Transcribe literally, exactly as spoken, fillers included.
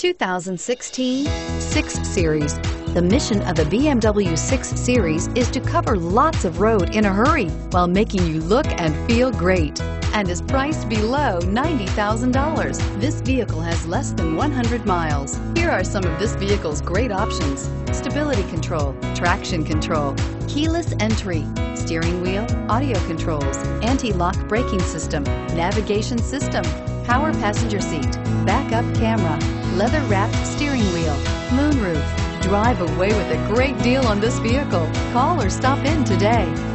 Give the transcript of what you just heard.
two thousand sixteen six Series. The mission of the B M W six Series is to cover lots of road in a hurry while making you look and feel great, and is priced below ninety thousand dollars. This vehicle has less than one hundred miles. Here are some of this vehicle's great options: stability control, traction control, keyless entry, steering wheel audio controls, anti-lock braking system, navigation system, power passenger seat, backup camera, leather-wrapped steering wheel, moonroof. Drive away with a great deal on this vehicle. Call or stop in today.